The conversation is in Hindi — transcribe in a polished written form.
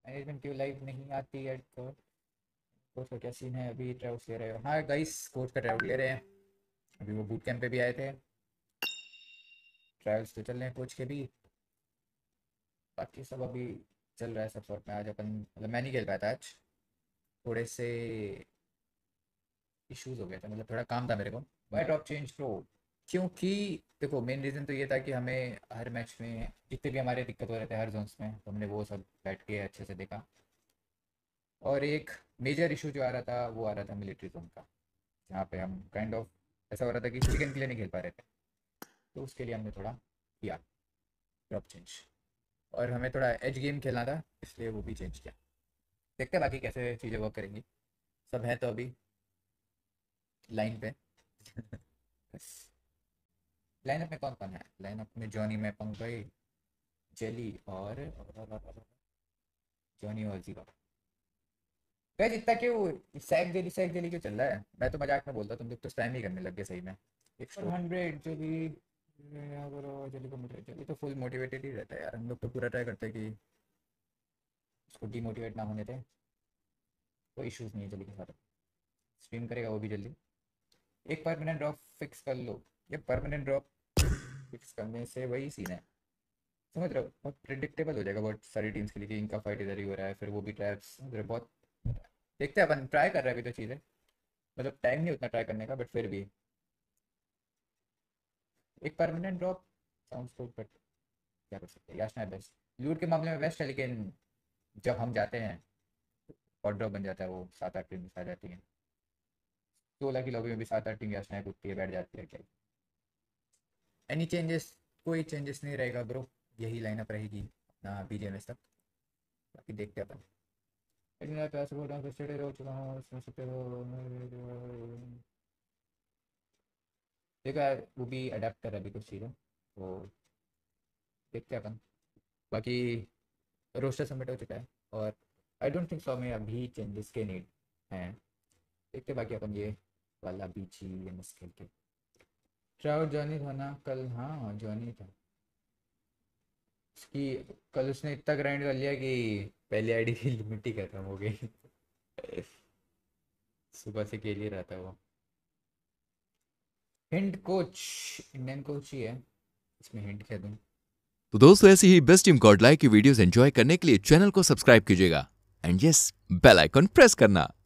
मैनेजमेंट की लाइव नहीं आती है तो कोच का क्या सीन है? अभी ट्रैवल्स ले रहे हो? हाँ गाइस, कोच का ट्रैवल ले रहे हैं। अभी वो बूट कैंप पे भी आए थे। ट्रायल्स तो चल रहे हैं कोच के भी। बाकी सब अभी चल रहा है सब सॉर्ट में। आज अपन मतलब मैं नहीं खेल पाया था आज। थोड़े से इश्यूज हो गए थे, मतलब थोड़ा काम था मेरे को। Why drop change pro? क्योंकि देखो मेन रीज़न तो ये था कि हमें हर मैच में जितने भी हमारे दिक्कत हो रहे थे हर जोन्स में, तो हमने वो सब बैठ के अच्छे से देखा। और एक मेजर इशू जो आ रहा था वो आ रहा था मिलिट्री जोन का, जहाँ पे हम काइंड ऑफ ऐसा हो रहा था कि चिकन के लिए नहीं खेल पा रहे थे। तो उसके लिए हमने थोड़ा किया ड्रॉप चेंज। और हमें थोड़ा एज गेम खेलना था, इसलिए वो भी चेंज किया। देखते हैं बाकी कैसे चीज़ें वर्क करेंगी। सब है तो अभी लाइन पे। लाइनअप में कौन कौन है? लाइनअप में जॉनी में पंकज, जेली और जॉनी और जीरो। गाइस इतना क्यों सैक जेली क्यों चल रहा है? मैं तो मजाक में बोलता, तुम लोग तो स्पैम ही करने लग गए सही में। 100 जो भी यहाँ करो जेली को मोटिवेट। जेली तो फुल मोटिवेटेड ही रहता है यार, हम लोग तो पूरा ट्राई करते हैं कि उसको डीमोटिवेट ना होने दें। कोई इश्यूज नहीं है जेली के साथ। स्ट्रीम करेगा वो भी जल्दी। एक परमानेंट ड्रॉप फिक्स कर लो। ये परमानेंट ड्रॉप फिक्स करने से वही सीन है, समझ रहे हो? बहुत प्रिडिक्टेबल हो जाएगा बहुत सारी टीम्स के लिए कि इनका फाइट इधर ही हो रहा है, फिर वो भी ट्रैप्स, समझ रहे हो? बहुत देखते हैं, अपन ट्राई कर रहे हैं अभी तो चीज़ें। मतलब टाइम नहीं उतना ट्राई करने का, बट फिर भी एक permanent drop sounds good, but क्या कर सकते हैं? याचना है बेस्ट। लूट के मामले में बेस्ट है, लेकिन जब हम जाते हैं और ड्रॉप बन जाता है, वो 7-8 टीम आ जाती है। 16 की लॉबी में भी 7-8 टीम याचनाएं कुत्ती है बैठ जाती है क्या? Any changes? कोई चेंजेस नहीं रहेगा ब्रो। यही लाइनअप रहेगी अपना बीजीएमएस तक। बाकी देखते हैं अपन। लेकिन यार पैसे बोल रहा हूँ, फ्रस्ट्रेटेड हो चुका हूँ, समझ सकते हो। देखो यार वो भी अडेप्ट कर रहा है अभी कुछ चीज़ें, तो देखते हैं अपन। बाकी रोस्टर सबमिट हो चुका है, और आई डोंट थिंक सो में अभी चेंजेस के नीड हैं। देखते हैं बाकी अपन ये वाला बीजीएमएस खेल के। ट्राउट जॉनी था ना कल? हाँ जॉनी था। उसकी कल उसने इतना ग्राइंड कर लिया कि पहली आईडी की लिमिट ही खत्म हो गई। सुबह से खेल ही रहा था वो। हिंट कोच, इंडियन कोच ही है, इसमें हिंट क्या दूँ? तो दोस्तों ऐसी ही बेस्ट टीम गॉडलाइक की वीडियोस एंजॉय करने के लिए चैनल को सब्सक्राइब कीजिएगा and yes bell icon press करना।